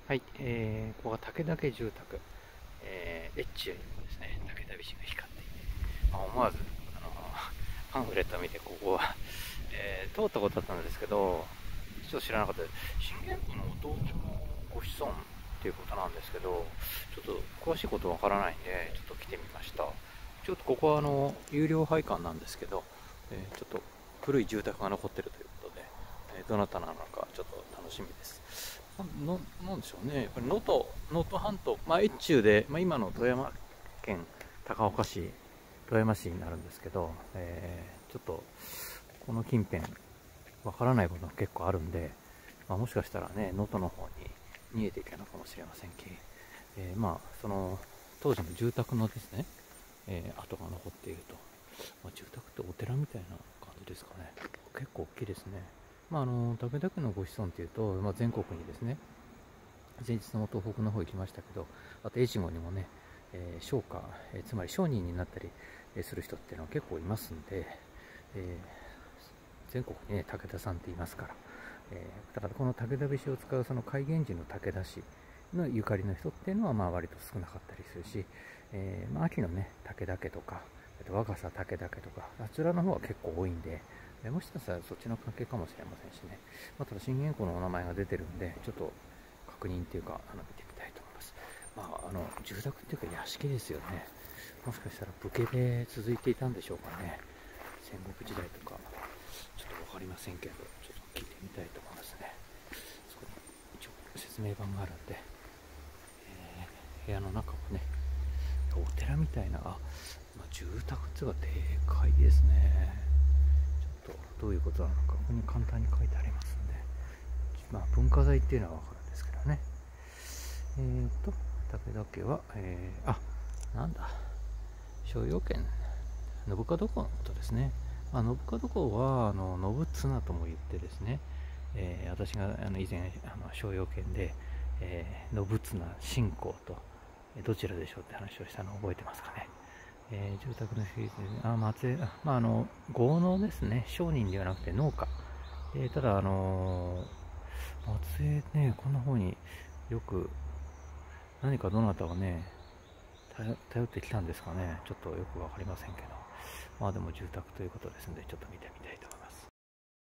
はい、ここは武田家住宅、越中にもですね、武田菱が光っていて、思わず、パンフレットを見て、ここは、通ったことだったんですけど、ちょっと知らなかったです。信玄公の弟のご子孫っていうことなんですけど、ちょっと詳しいことわからないんで、ちょっと来てみました。ちょっとここは有料配管なんですけど、ちょっと古い住宅が残ってるということで、どなたなのかちょっと楽しみです。なんでしょうね、やっぱり能登半島、越中で、今の富山県高岡市、富山市になるんですけど、ちょっとこの近辺、わからないことが結構あるんで、もしかしたらね、能登の方に逃げていけるのかもしれませんけど、その当時の住宅のですね、跡が残っていると、住宅ってお寺みたいな感じですかね。結構大きいですね。武田家のご子孫というと、全国にですね、前日の東北の方行きましたけど、あと越後にもね、商家、つまり商人になったりする人っていうのは結構いますんで、全国にね、武田さんって言いますから、だからこの武田節を使うその海源氏の武田氏のゆかりの人っていうのは割と少なかったりするし、秋のね、武田家とか、若狭武田家とか、あちらの方は結構多いんで、もしかしたらそっちの関係かもしれませんしね、ただ信玄公のお名前が出てるんで、ちょっと確認っていうか、見てみたいと思います。住宅っていうか屋敷ですよね。もしかしたら武家で続いていたんでしょうかね。戦国時代とか、ちょっと分かりませんけど、ちょっと聞いてみたいと思いますね。そこに一応説明板があるんで、部屋の中もね、お寺みたいな、住宅っていうかでかいですね。ちょっとどういうことなのか、ここに簡単に書いてありますんで、文化財っていうのは分かるんですけどね。武田家は、なんだ、商用権、信門公のことですね。信門公は信綱とも言ってですね、私が以前商用権で、信綱信仰とどちらでしょうって話をしたのを覚えてますかね。住宅のシリーズで、豪農ですね、商人ではなくて農家。ただ、松江ね、こんな方によく何かどなたがね、頼ってきたんですかね、ちょっとよくわかりませんけど、でも住宅ということですので、ちょっと見てみたいと